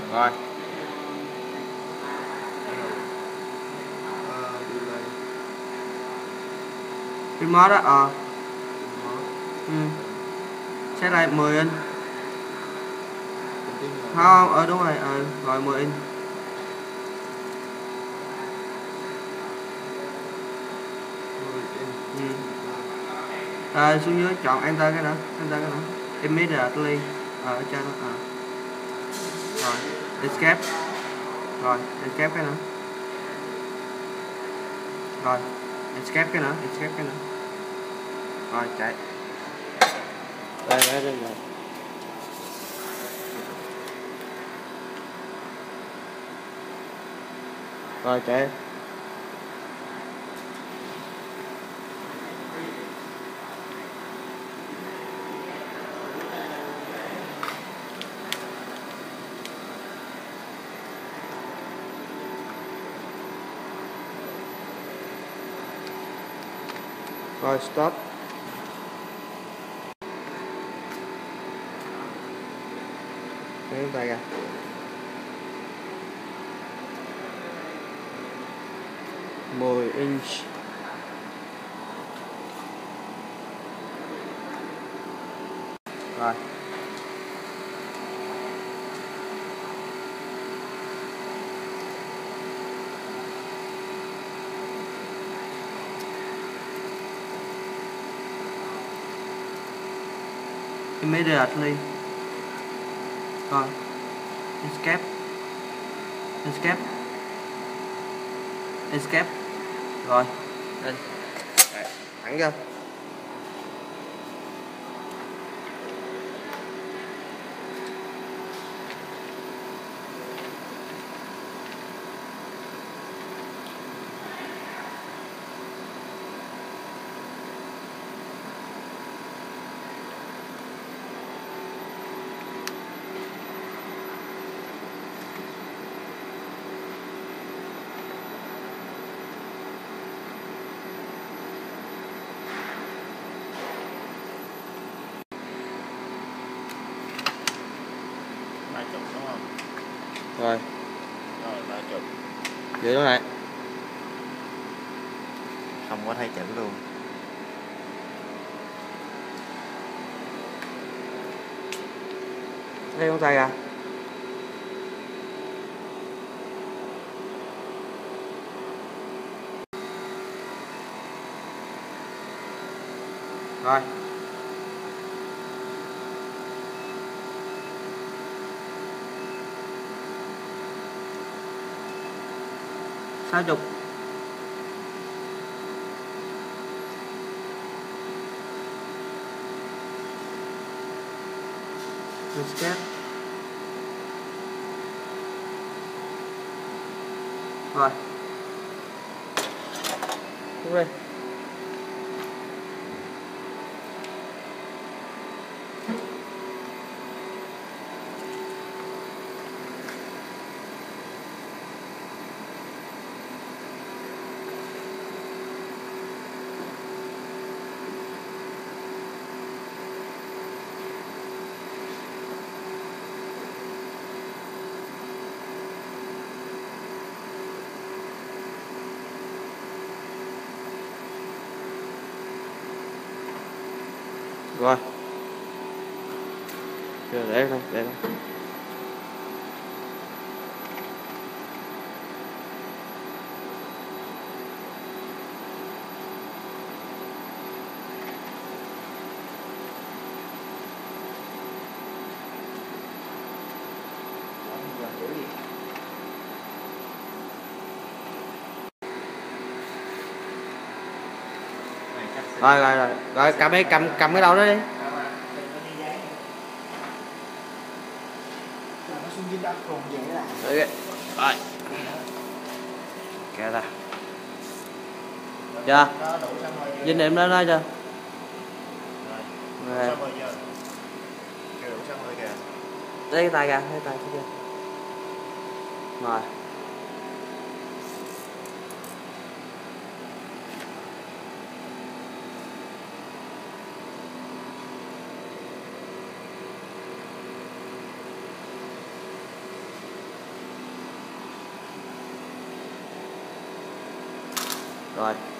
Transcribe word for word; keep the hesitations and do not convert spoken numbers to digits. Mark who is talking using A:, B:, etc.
A: Rồi.
B: Remote á, ờ. Ừ. Set lại mười inch. Không, ờ đúng rồi, ờ, rồi mười inch. Ừ. À, xuống dưới chọn enter cái nữa, enter cái nữa. Immediately ở trên đó. À. Rồi, escape. Rồi, escape cái nữa. Rồi, escape cái nữa, escape cái nữa. Rồi, chạy. Đây, đây, đây, đây. Rồi, chạy. Rồi, stop. Lấy tay ra. mười inch. Rồi. Immediately. Rồi. Escape. Escape. Escape. Rồi. Đây. Đây. Thẳng vô.
A: ba chục đúng không?
B: Rồi.
A: Rồi ba chục.
B: Vậy đó này.
A: Không có thấy chữ luôn.
B: Lấy con tay ra. Rồi. Sáu chục. Escape. Rồi. Đúng rồi. Rồi. Giờ để thôi, để thôi. Rồi rồi rồi, rồi cầm đi, cầm cầm cái đầu đó đi. Rồi. Rồi. Kìa ta. Chưa? Vinh niệm lên đó chưa? Rồi. Lấy cái tay ra, lấy tay chưa? Rồi. Rồi